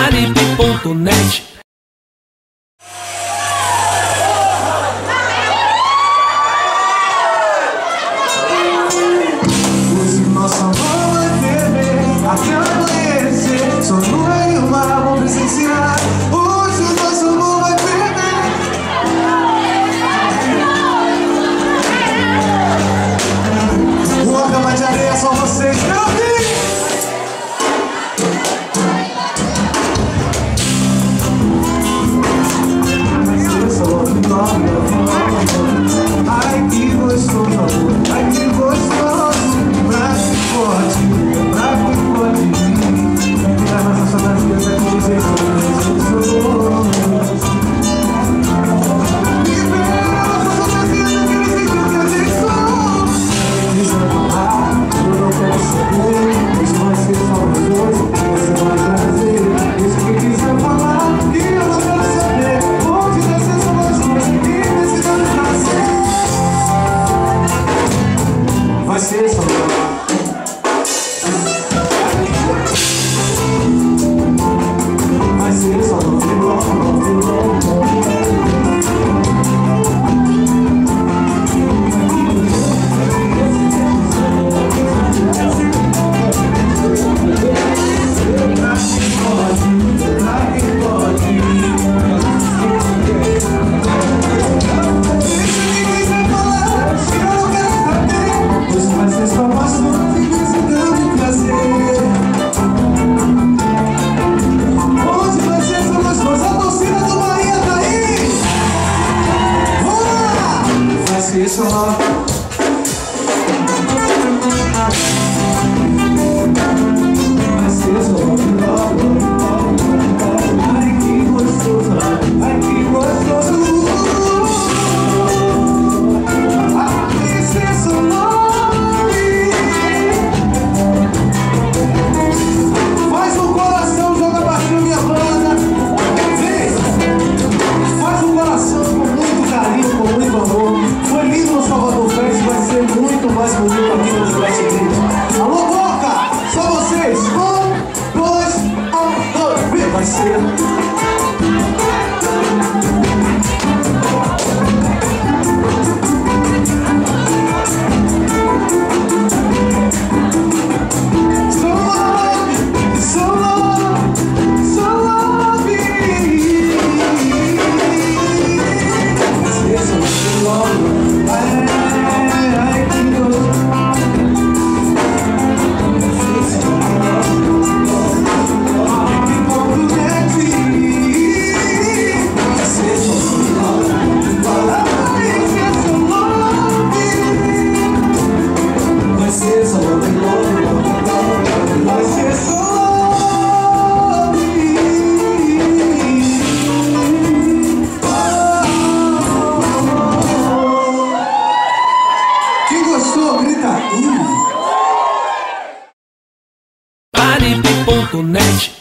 Anip.net. Hoje nosso amor vai beber até amanhecer. Só no meio do mar vamos presenciar. Hoje o nosso amor vai beber. Uma cama de areia, só vocês pra ouvir. Ai que gostoso, amor, ai que gostoso. Pra que pode, pra que pode vir. Virar nossa saudade que eu já te dizer que eu sou. Viver nossa saudade que eu já te dizer que eu sou. Diz amar, eu não quero saber. Isso vai ser só nós dois, você vai trazer. Isso que quiser falar, que eu não quero saber. Onde descer só nós dois, e precisamos nascer. Vai ser só vai ser só Anip.net.